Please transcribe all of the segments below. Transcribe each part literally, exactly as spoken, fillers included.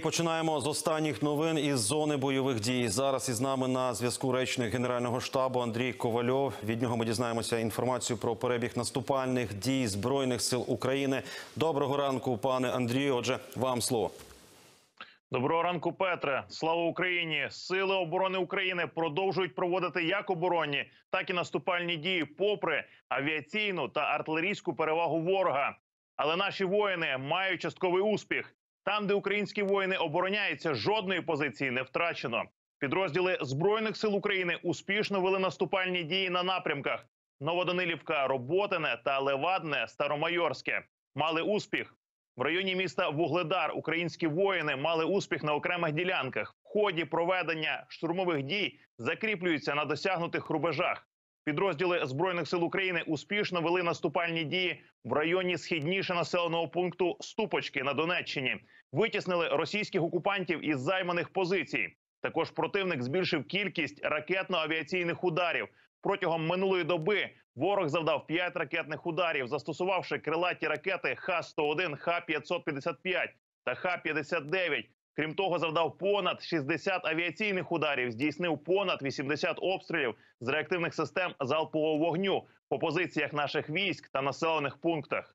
Починаємо з останніх новин із зони бойових дій. Зараз із нами на зв'язку речник Генерального штабу Андрій Ковальов. Від нього ми дізнаємося інформацію про перебіг наступальних дій Збройних сил України. Доброго ранку, пане Андрію. Отже, вам слово. Доброго ранку, Петре. Слава Україні! Сили оборони України продовжують проводити як оборонні, так і наступальні дії попри авіаційну та артилерійську перевагу ворога. Але наші воїни мають частковий успіх. Там, де українські воїни обороняються, жодної позиції не втрачено. Підрозділи Збройних сил України успішно вели наступальні дії на напрямках Новоданилівка, Роботине та Левадне, Старомайорське. Мали успіх. В районі міста Вугледар українські воїни мали успіх на окремих ділянках. В ході проведення штурмових дій закріплюються на досягнутих рубежах. Підрозділи Збройних сил України успішно вели наступальні дії в районі східніше населеного пункту Ступочки на Донеччині. Витіснили російських окупантів із займаних позицій. Також противник збільшив кількість ракетно-авіаційних ударів. Протягом минулої доби ворог завдав п'ять ракетних ударів, застосувавши крилаті ракети Х сто один, Х п'ятсот п'ятдесят п'ять та Х п'ятдесят дев'ять. Крім того, завдав понад шістдесят авіаційних ударів, здійснив понад вісімдесят обстрілів з реактивних систем залпового вогню по позиціях наших військ та населених пунктах.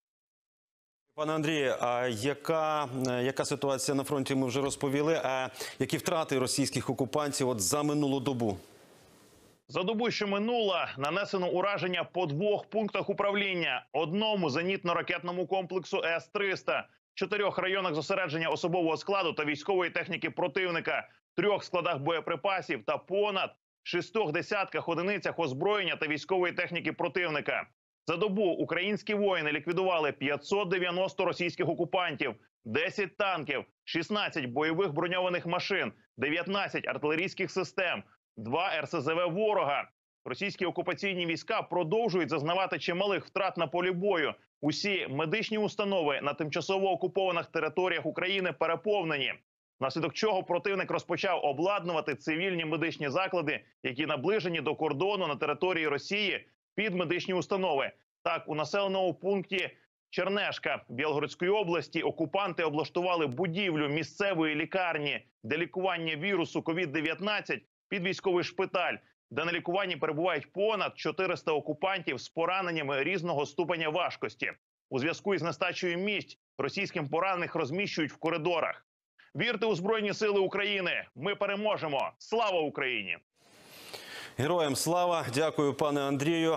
Пане Андрію, а яка, яка ситуація на фронті, ми вже розповіли, а які втрати російських окупантів от за минулу добу? За добу, що минула, нанесено ураження по двох пунктах управління. Одному зенітно-ракетному комплексу С триста, чотирьох районах зосередження особового складу та військової техніки противника, трьох складах боєприпасів та понад шістьох десятках одиницях озброєння та військової техніки противника. За добу українські воїни ліквідували п'ятсот дев'яносто російських окупантів, десять танків, шістнадцять бойових броньованих машин, дев'ятнадцять артилерійських систем, два Ер Се Зе Ве ворога. Російські окупаційні війська продовжують зазнавати чималих втрат на полі бою. Усі медичні установи на тимчасово окупованих територіях України переповнені. Внаслідок чого противник розпочав обладнувати цивільні медичні заклади, які наближені до кордону на території Росії, під медичні установи. Так, у населеному пункті Чернешка Білгородської області окупанти облаштували будівлю місцевої лікарні для лікування вірусу ковід дев'ятнадцять під військовий шпиталь, де на лікуванні перебувають понад чотириста окупантів з пораненнями різного ступеня важкості. У зв'язку із нестачею місць російським поранених розміщують в коридорах. Вірте у Збройні сили України! Ми переможемо! Слава Україні! Героям слава! Дякую, пане Андрію.